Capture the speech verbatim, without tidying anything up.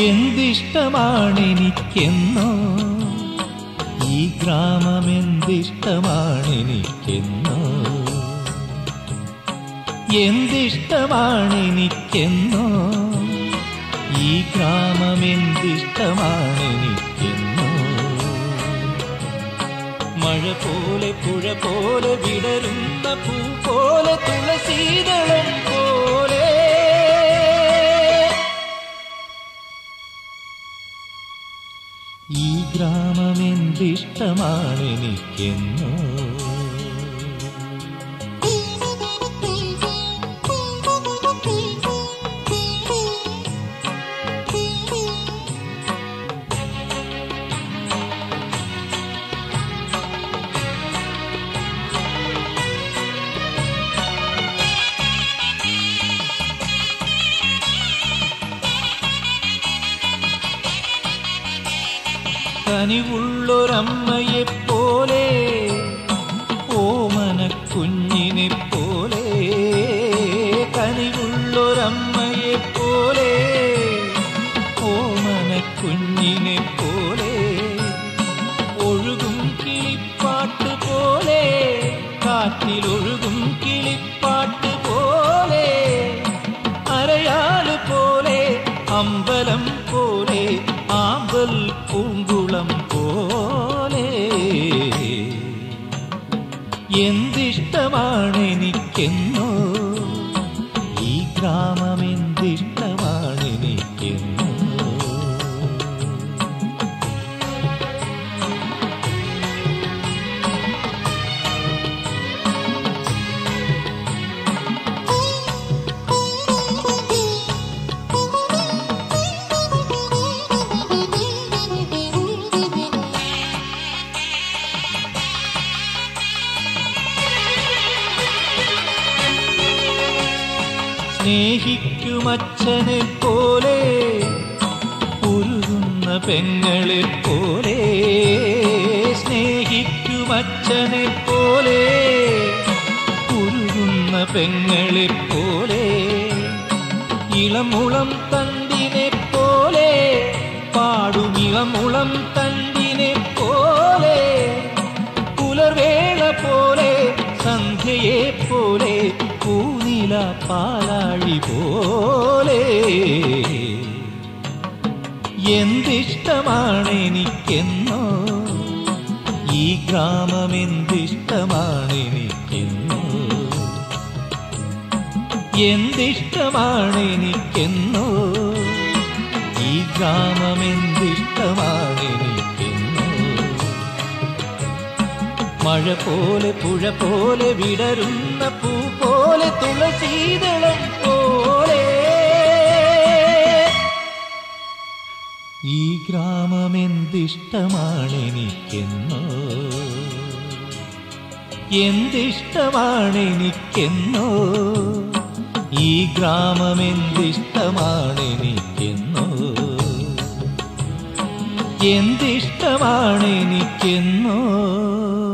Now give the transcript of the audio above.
എന്തിഷ്ടമാണെനിക്കെന്നോ ഈ ഗ്രാമം, എന്തിഷ്ടമാണെനിക്കെന്നോ എന്തിഷ്ടമാണെനിക്കെന്നോ ഈ ഗ്രാമം, എന്തിഷ്ടമാണെനിക്കെന്നോ മഴ പോലെ പുഴ പോലെ വിടരുന്ന പൂ പോലെ തുളസീദളം പോലെ ഈ ഗ്രാമം എന്തിഷ്ടമാണെനിക്കെന്നോ കനിവുള്ളൊരമ്മയെപ്പോലെ ഓമനക്കുഞ്ഞിനെപ്പോലെ കനിവുള്ളൊരമ്മയെപ്പോലെ ഓമനക്കുഞ്ഞിനെപ്പോലെ ഒഴുകും കിളിപ്പാട്ട് പോലെ കാറ്റിലൊഴുകും കിളിപ്പാട്ട് പോലെ അരയാല് പോലെ അമ്പലം പോലെ ആമ്പൽ പൂങ്കുളം പോലെ എന്തിഷ്ടമാണെനിക്കെന്നോ ഈ ഗ്രാമം, എന്തിഷ്ടമാണെനിക്കെന്നോ സ്നേഹിക്കുമച്ഛനെ പോലെ ഉരുകുന്ന പെങ്ങളെ പോലെ സ്നേഹിക്കുമച്ഛനെ പോലെ ഉരുകുന്ന പെങ്ങളെ പോലെ ഇളമുളം തണ്ടിനെ പോലെ പാടുമിളമുളം തണ്ടിനെ പോലെ പുലർവേള പോലെ സന്ധ്യയെ പോലെ പൂനില പാലാഴി പോലെ എന്തിഷ്ടമാണെനിക്കെന്നോ ഈ ഗ്രാമം, എന്തിഷ്ടമാണെനിക്കെന്നോ എന്തിഷ്ടമാണെനിക്കെന്നോ ഈ ഗ്രാമം, എന്തിഷ്ടമാണെനിക്കെന്നോ മഴ പോലെ പുഴ പോലെ വിടരുന്ന പൂ പോലെ തുളസീദളം പോലെ ഈ ഗ്രാമം, എന്തിഷ്ടമാണെനിക്കെന്നോ എന്തിഷ്ടമാണെനിക്കെന്നോ ഈ ഗ്രാമം, എന്തിഷ്ടമാണെനിക്കെന്നോ എന്തിഷ്ടമാണെനിക്കെന്നോ